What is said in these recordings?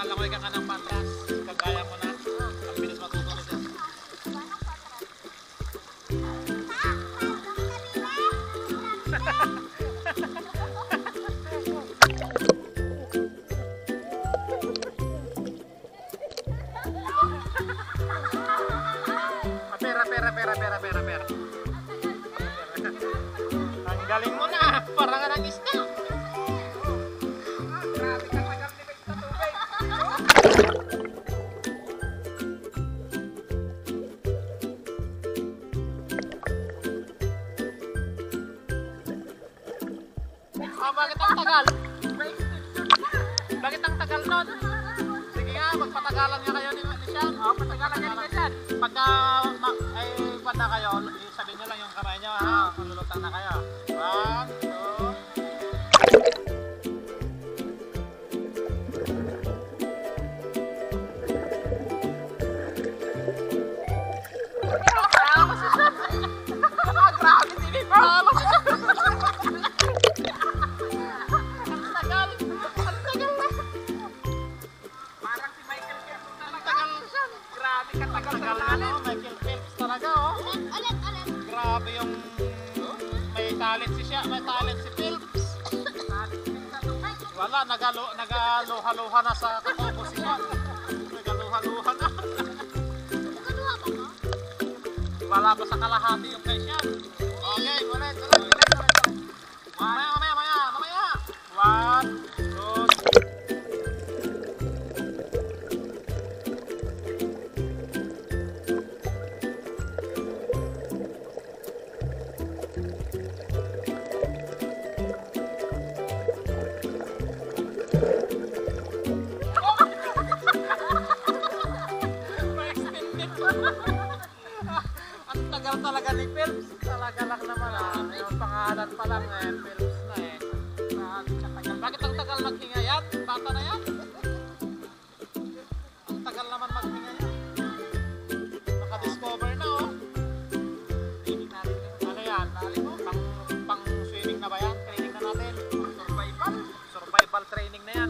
Lalangoy ka ng patras. Kagaya mo na. Ang bilis matutunan siya. Pera. Ang galing mo na. Parang ka ng isda. Grabe ka magamit sa tubig. Bakit ang tagal? Bakit ang tagal nun? Sige nga, magpatagalan nga kayo ni Sian. Patagalan nga ni Sian. Pagka ay panda kayo, sabihin nyo lang yung kamay nyo, ha? Malulutang na kayo. 1, 2. Grabe, hindi pa. Michael Phelps talaga, oh. Grabe yung may talent si siya, may talent si Phelps. Wala, nagaluha-luha na sa katubo siya. Nagaluha-luha na. Wala pa sa kalahati yung kay siya. Okay, ulit. Mamaya. 1, 2. Ang tagal talaga ni Phelps. Talaga lang naman, yung pangalan pa lang Phelps na eh. Bakit ang tagal maghinga yan? Bata na yan? Ang tagal naman maghinga yan. Naka-discover na, oh. Ano yan? Pang swimming na ba yan? Training na natin. Survival training na yan.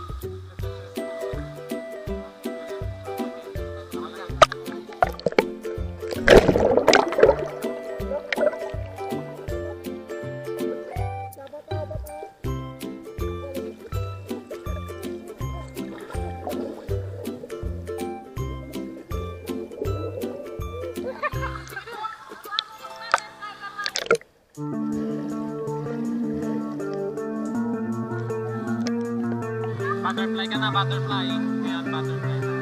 Butterfly ka na, butterfly. Ayan, butterfly na.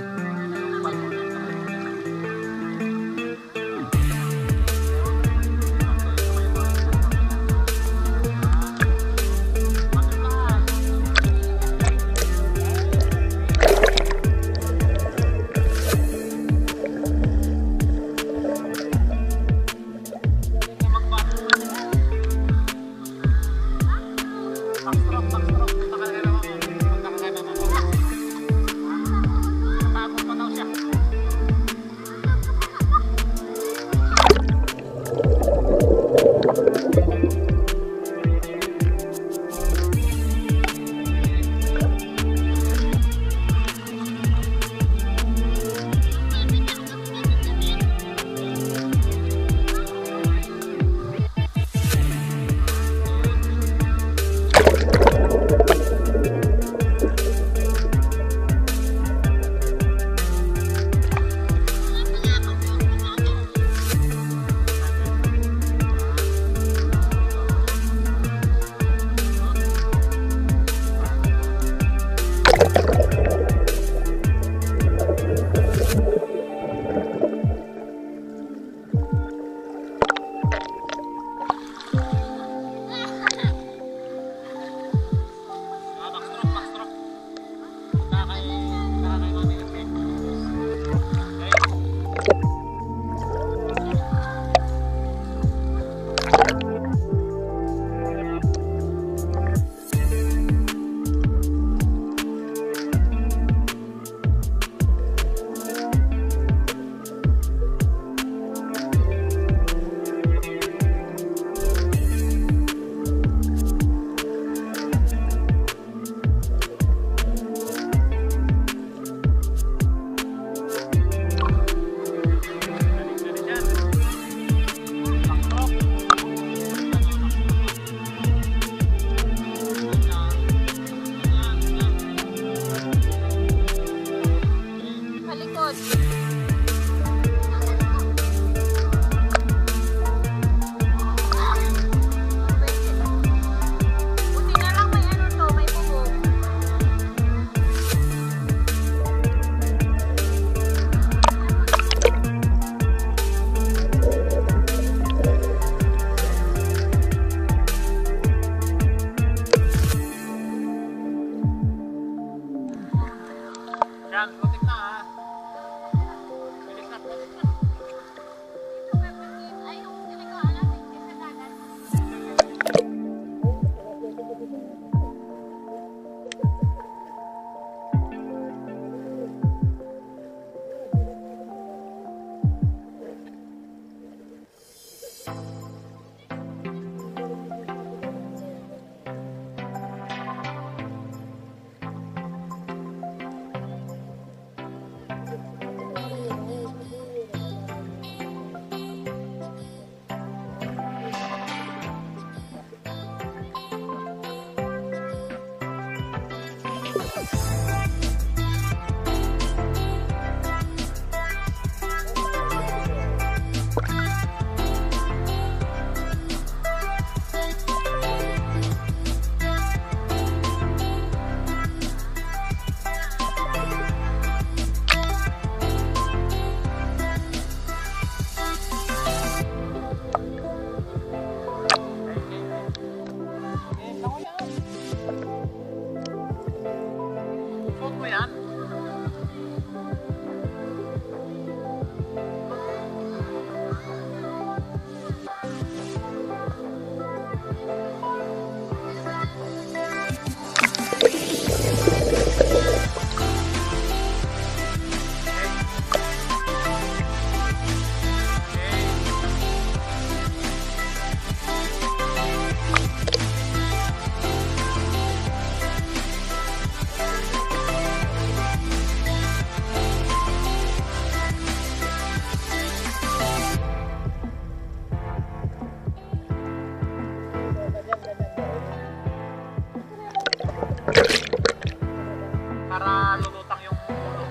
Para lulutang yung ulo.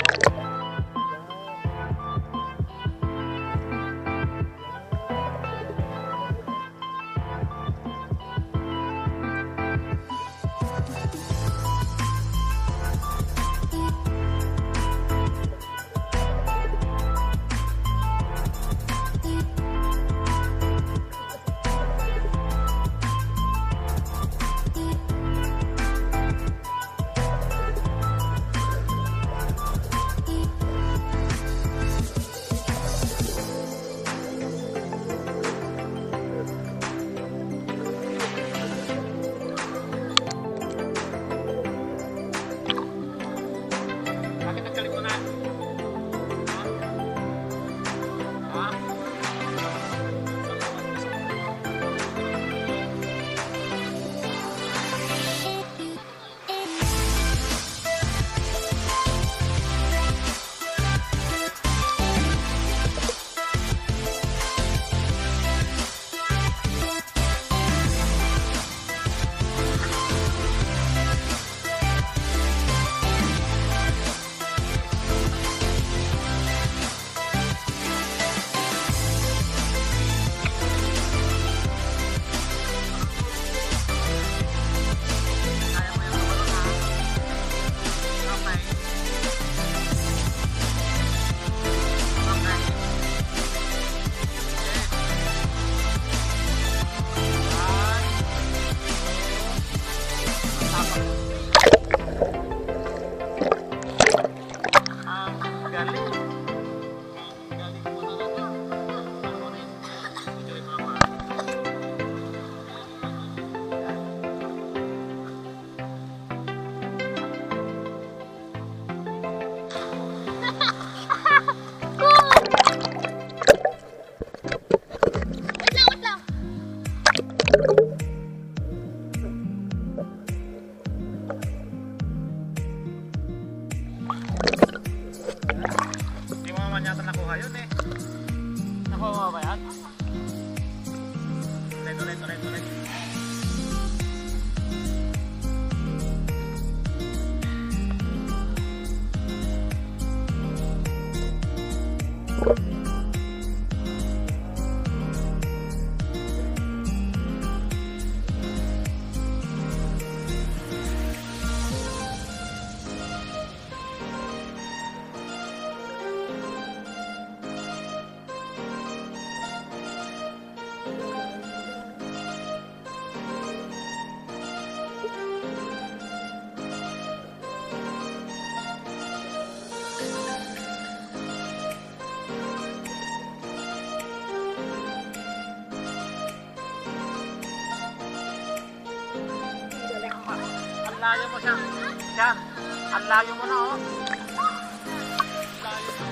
layo mo siya. Yan. Ang layo mo na, oh. Layo mo.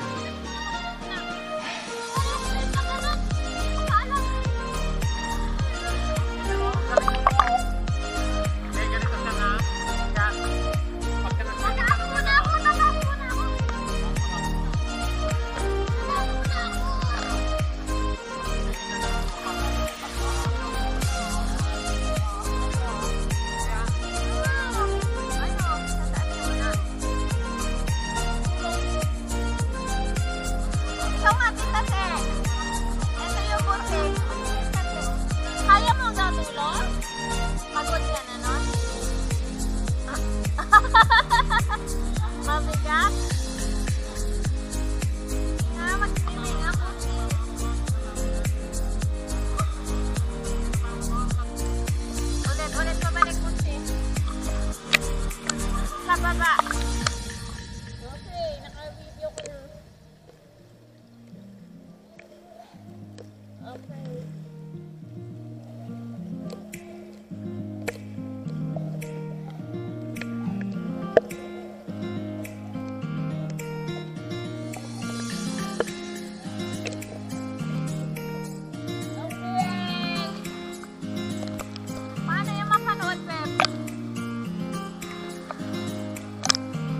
Okay, ganito siya na. Yan. Pagka nagsinig ka naman na, kaya mo natulog? Pagod ka na nun? Mabigat? Nga, mag-swimming ako. Ulit, pabalik mo siya. Sa baba. Okay, naka-video ko na. Okay. Paano yung mapanood, Pep?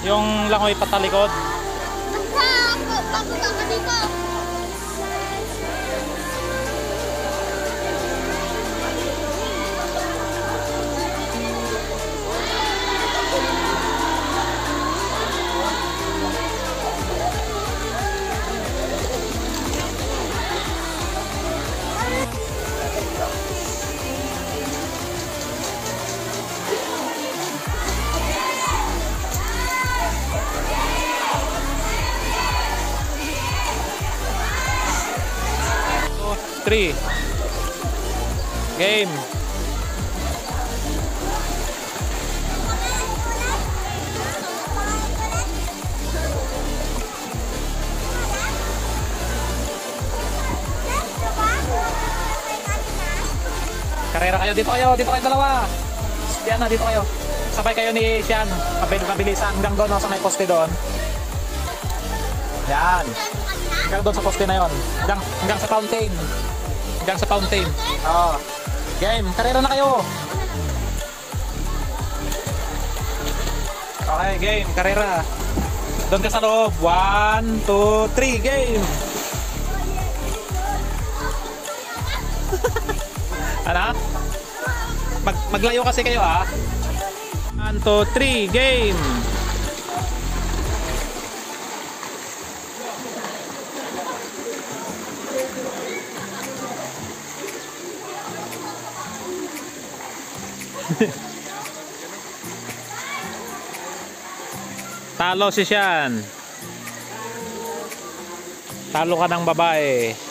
Yung langoy patalikod. Basta, papunta ka dito. Three. Game. Karera kayo, dito kayo dalawa. Diyan na, dito kayo. Sabay kayo ni Sian. Mabilisan hanggang doon sa may poste doon. Yan. Hanggang doon sa poste na yon. Hanggang sa fountain. Hanggang sa fountain. Oh. Game, karera na kayo. Okay, game, karera. Doon ka sa loob. 1, 2, 3, game. Ano? Maglayo kasi kayo ah. 1, 2, 3, game. Talo si Sian. Talo ka ng babae.